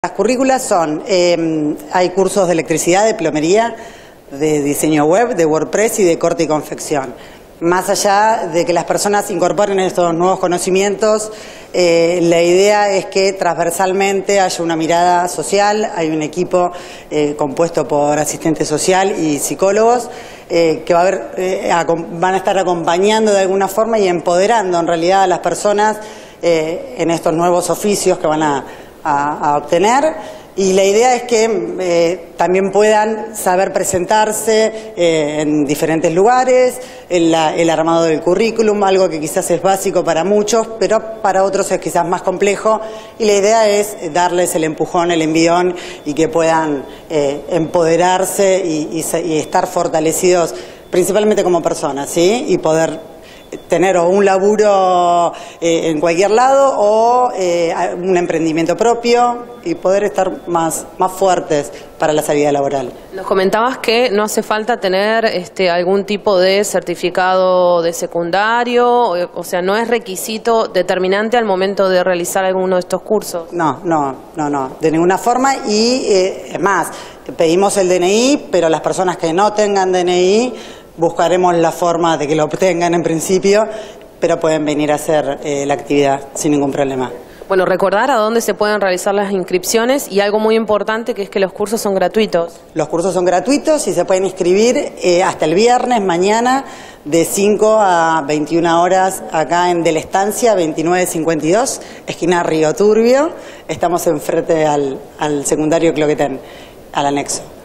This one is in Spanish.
Las currículas son, hay cursos de electricidad, de plomería, de diseño web, de WordPress y de corte y confección. Más allá de que las personas incorporen estos nuevos conocimientos, la idea es que transversalmente haya una mirada social. Hay un equipo compuesto por asistente social y psicólogos que van a estar acompañando de alguna forma y empoderando en realidad a las personas en estos nuevos oficios que van a obtener. Y la idea es que también puedan saber presentarse en diferentes lugares, el armado del currículum, algo que quizás es básico para muchos, pero para otros es quizás más complejo. Y la idea es darles el empujón, el envión y que puedan empoderarse y estar fortalecidos principalmente como personas, ¿sí? Y poder tener o un laburo en cualquier lado o un emprendimiento propio y poder estar más fuertes para la salida laboral. Nos comentabas que no hace falta tener algún tipo de certificado de secundario, o sea, no es requisito determinante al momento de realizar alguno de estos cursos. No, de ninguna forma. Y es más, pedimos el DNI, pero las personas que no tengan DNI buscaremos la forma de que lo obtengan en principio, pero pueden venir a hacer la actividad sin ningún problema. Bueno, recordar a dónde se pueden realizar las inscripciones y algo muy importante que es que los cursos son gratuitos. Los cursos son gratuitos y se pueden inscribir hasta el viernes, mañana, de 5 a 21 horas, acá en De la Estancia 2952, esquina Río Turbio. Estamos enfrente al secundario Cloquetén, al anexo.